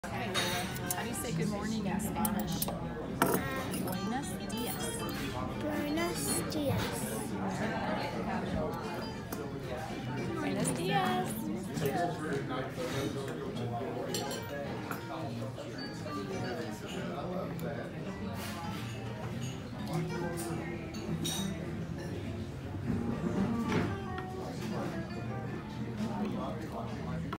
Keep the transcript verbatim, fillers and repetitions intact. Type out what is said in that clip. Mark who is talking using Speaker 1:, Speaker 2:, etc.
Speaker 1: Okay, how do you say good morning in Spanish? Buenos dias.
Speaker 2: Buenos dias.